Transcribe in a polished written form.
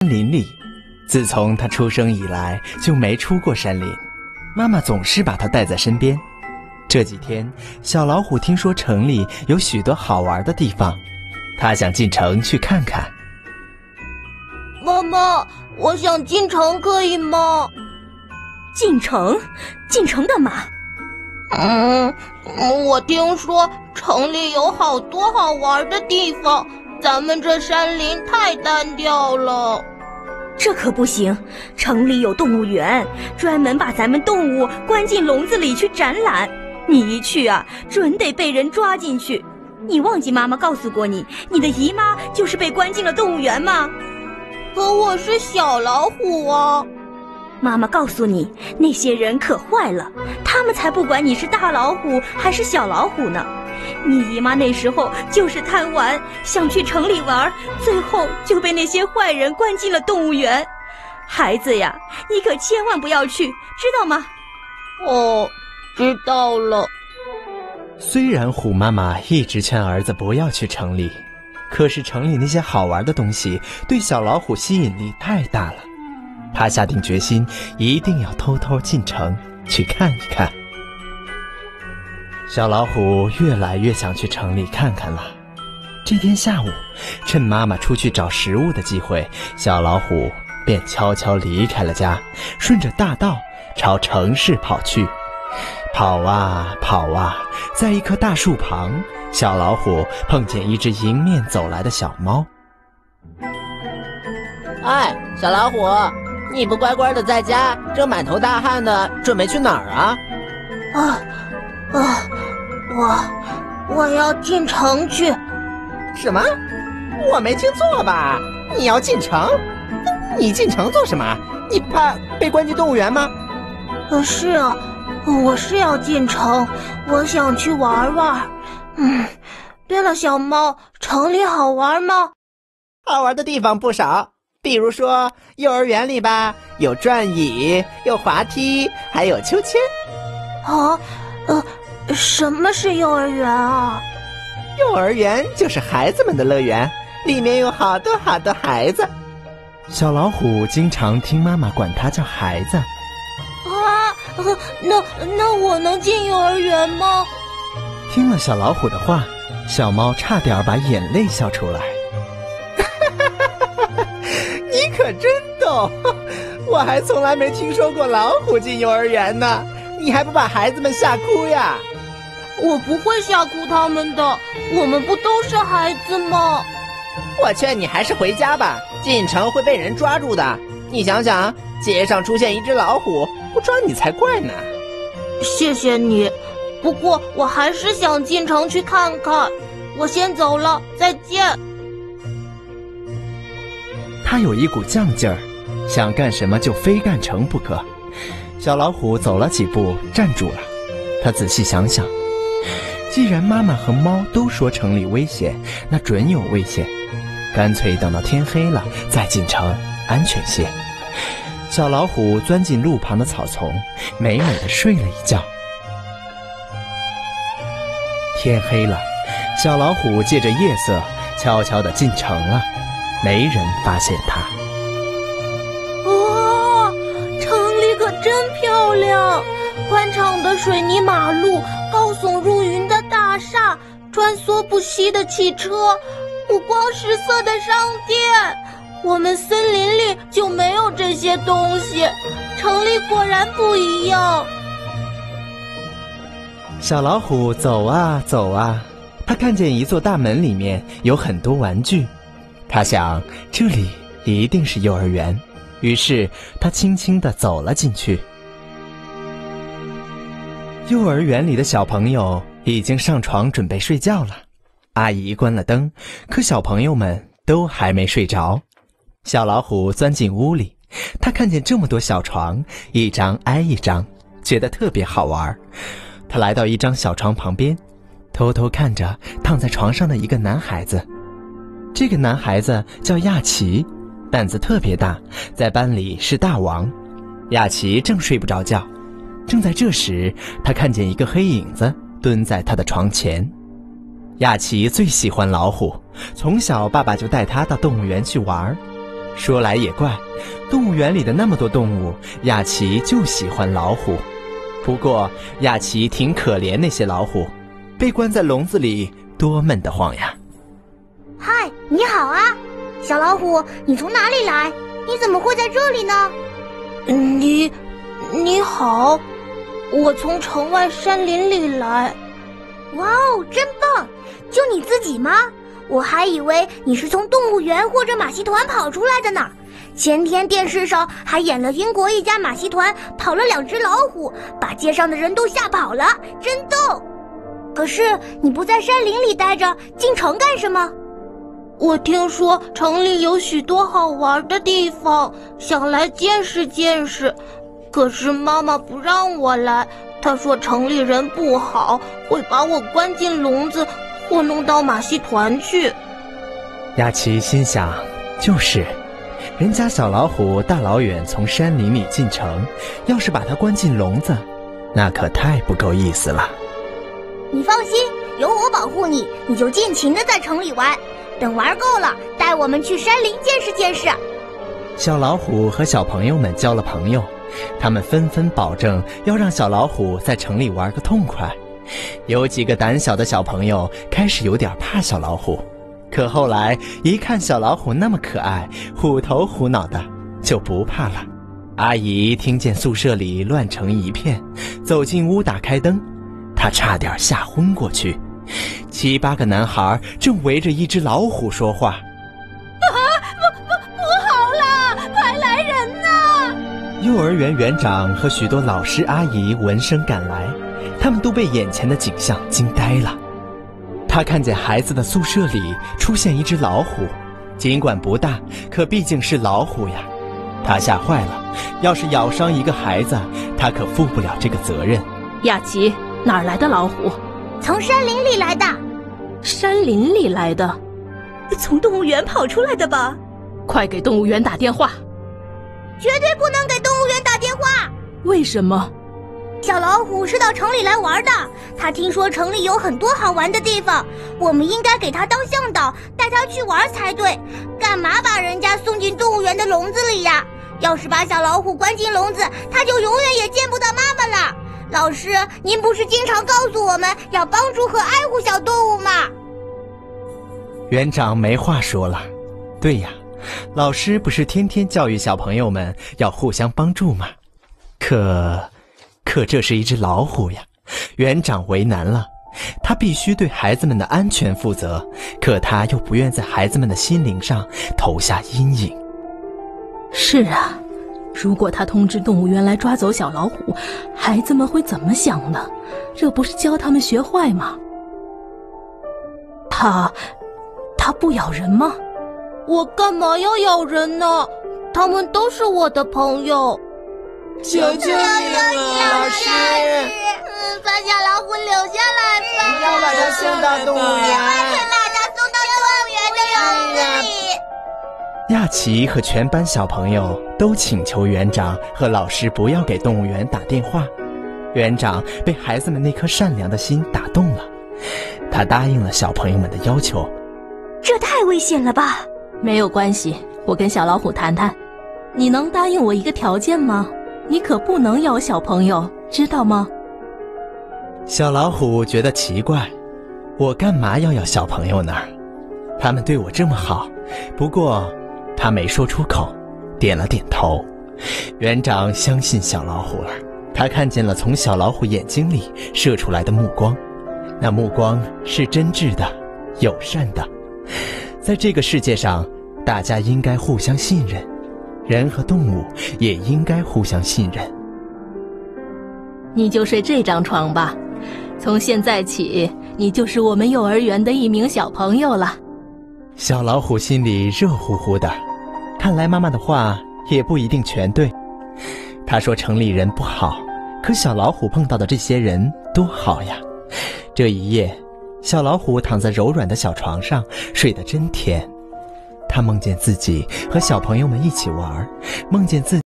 林里。自从他出生以来就没出过山林，妈妈总是把他带在身边。这几天，小老虎听说城里有许多好玩的地方，他想进城去看看。 妈妈，我想进城，可以吗？ 进城？进城干嘛？ 我听说城里有好多好玩的地方，咱们这山林太单调了。 这可不行，城里有动物园，专门把咱们动物关进笼子里去展览。你一去啊，准得被人抓进去。你忘记妈妈告诉过你，你的姨妈就是被关进了动物园吗？ 可我是小老虎啊。 妈妈告诉你，那些人可坏了，他们才不管你是大老虎还是小老虎呢。你姨妈那时候就是贪玩，想去城里玩，最后就被那些坏人关进了动物园。孩子呀，你可千万不要去，知道吗？ 哦，知道了。 虽然虎妈妈一直劝儿子不要去城里，可是城里那些好玩的东西对小老虎吸引力太大了。他下定决心，一定要偷偷进城去看一看。小老虎越来越想去城里看看了。这天下午，趁妈妈出去找食物的机会，小老虎便悄悄离开了家，顺着大道朝城市跑去。跑啊跑啊，在一棵大树旁，小老虎碰见一只迎面走来的小猫。 哎，小老虎，你不乖乖的在家，正满头大汗的，准备去哪儿啊？ 我要进城去。 什么？我没听错吧？你要进城？你进城做什么？你怕被关进动物园吗？ 是啊，我是要进城，我想去玩玩。对了，小猫，城里好玩吗？ 好玩的地方不少，比如说幼儿园里吧，有转椅，有滑梯，还有秋千。 什么是幼儿园啊？ 幼儿园就是孩子们的乐园，里面有好多好多孩子。 小老虎经常听妈妈管它叫孩子。 那我能进幼儿园吗？ 听了小老虎的话，小猫差点把眼泪笑出来。 你可真逗，我还从来没听说过老虎进幼儿园呢，你还不把孩子们吓哭呀？ 我不会吓哭他们的，我们不都是孩子吗？ 我劝你还是回家吧，进城会被人抓住的。你想想，街上出现一只老虎，不抓你才怪呢。 谢谢你，不过我还是想进城去看看。我先走了，再见。 他有一股犟劲儿，想干什么就非干成不可。小老虎走了几步，站住了。他仔细想想，既然妈妈和猫都说城里危险，那准有危险，干脆等到天黑了再进城，安全些。小老虎钻进路旁的草丛，美美的睡了一觉。天黑了，小老虎借着夜色悄悄地进城了，没人发现它。 哇，城里可真漂亮！宽敞的水泥马路，高耸入云的大厦，穿梭不息的汽车，五光十色的商店。我们森林里就没有这些东西，城里果然不一样。 小老虎走啊走啊，他看见一座大门，里面有很多玩具。他想，这里一定是幼儿园，于是他轻轻地走了进去。幼儿园里的小朋友已经上床准备睡觉了，阿姨关了灯，可小朋友们都还没睡着。小老虎钻进屋里，他看见这么多小床，一张挨一张，觉得特别好玩。他来到一张小床旁边，偷偷看着躺在床上的一个男孩子。这个男孩子叫亚奇，胆子特别大，在班里是大王。亚奇正睡不着觉，正在这时，他看见一个黑影子蹲在他的床前。亚奇最喜欢老虎，从小爸爸就带他到动物园去玩。 说来也怪，动物园里的那么多动物，雅琪就喜欢老虎。不过雅琪挺可怜那些老虎，被关在笼子里多闷得慌呀。 嗨，你好啊，小老虎，你从哪里来？你怎么会在这里呢？你好，我从城外山林里来。哇哦，真棒！就你自己吗？我还以为你是从动物园或者马戏团跑出来的呢。前天电视上还演了英国一家马戏团跑了2只老虎，把街上的人都吓跑了，真逗。可是你不在山林里待着，进城干什么？我听说城里有许多好玩的地方，想来见识见识。可是妈妈不让我来，她说城里人不好，会把我关进笼子或弄到马戏团去。 雅琪心想，就是人家小老虎大老远从山林里进城，要是把它关进笼子，那可太不够意思了。 你放心，有我保护你，你就尽情地在城里玩，等玩够了，带我们去山林见识见识。 小老虎和小朋友们交了朋友，他们纷纷保证要让小老虎在城里玩个痛快。有几个胆小的小朋友开始有点怕小老虎，可后来一看小老虎那么可爱，虎头虎脑的，就不怕了。阿姨听见宿舍里乱成一片，走进屋打开灯，她差点吓昏过去。7、8个男孩正围着一只老虎说话。 不好了，快来人呐！ 幼儿园园长和许多老师阿姨闻声赶来，他们都被眼前的景象惊呆了。他看见孩子的宿舍里出现一只老虎，尽管不大，可毕竟是老虎呀。他吓坏了，要是咬伤一个孩子，他可负不了这个责任。 雅琪，哪儿来的老虎？ 从山林里来的。 山林里来的？从动物园跑出来的吧？快给动物园打电话！ 绝对不能给动物园打电话！ 为什么？ 小老虎是到城里来玩的，他听说城里有很多好玩的地方，我们应该给他当向导，带他去玩才对。干嘛把人家送进动物园的笼子里呀？要是把小老虎关进笼子，他就永远也见不到妈妈了。老师，您不是经常告诉我们要帮助和爱护小动物吗？ 园长没话说了。对呀，老师不是天天教育小朋友们要互相帮助吗？可这是一只老虎呀，园长为难了。他必须对孩子们的安全负责，可他又不愿在孩子们的心灵上投下阴影。 是啊，如果他通知动物园来抓走小老虎，孩子们会怎么想呢？这不是教他们学坏吗？他不咬人吗？ 我干嘛要咬人呢？他们都是我的朋友。 求求你了，老师！ 把小老虎留下来吧！ 不要把它送到动物园！ 把它送到动物园的笼子里！ 亚奇和全班小朋友都请求园长和老师不要给动物园打电话。园长被孩子们那颗善良的心打动了，他答应了小朋友们的要求。 这太危险了吧？没有关系，我跟小老虎谈谈。你能答应我一个条件吗？你可不能咬小朋友，知道吗？ 小老虎觉得奇怪，我干嘛要咬小朋友呢？他们对我这么好。不过他没说出口，点了点头。园长相信小老虎了，他看见了从小老虎眼睛里射出来的目光，那目光是真挚的、友善的。在这个世界上，大家应该互相信任，人和动物也应该互相信任。 你就睡这张床吧，从现在起，你就是我们幼儿园的一名小朋友了。 小老虎心里热乎乎的，看来妈妈的话也不一定全对。她说城里人不好，可小老虎碰到的这些人多好呀。这一夜，小老虎躺在柔软的小床上，睡得真甜。他梦见自己和小朋友们一起玩，梦见自己